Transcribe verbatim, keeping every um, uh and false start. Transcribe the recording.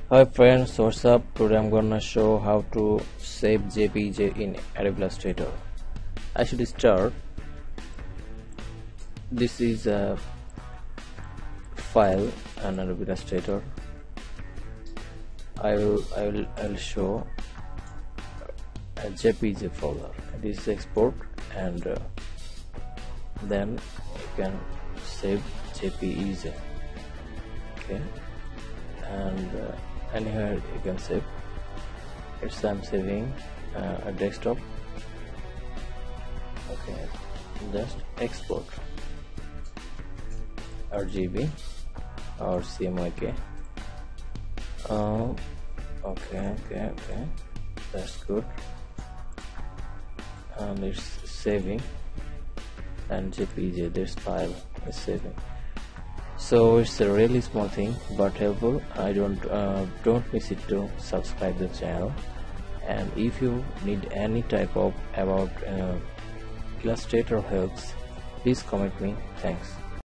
Hi friends, what's up? Today I'm gonna show how to save J P E G in Adobe Illustrator. I should start. This is a file in Adobe Illustrator. I will I will I will show a J P E G folder. This is export, and uh, then you can save J P E G. Okay, and uh, and here you can save. It's I'm saving uh, a desktop. Okay, just export R G B or C M Y K. Uh, okay, okay, okay, that's good. And it's saving, and J P E G, this file is saving. So it's a really small thing but helpful. I don't uh, don't miss it to subscribe the channel, and if you need any type of about uh, Illustrator helps, please comment me. Thanks.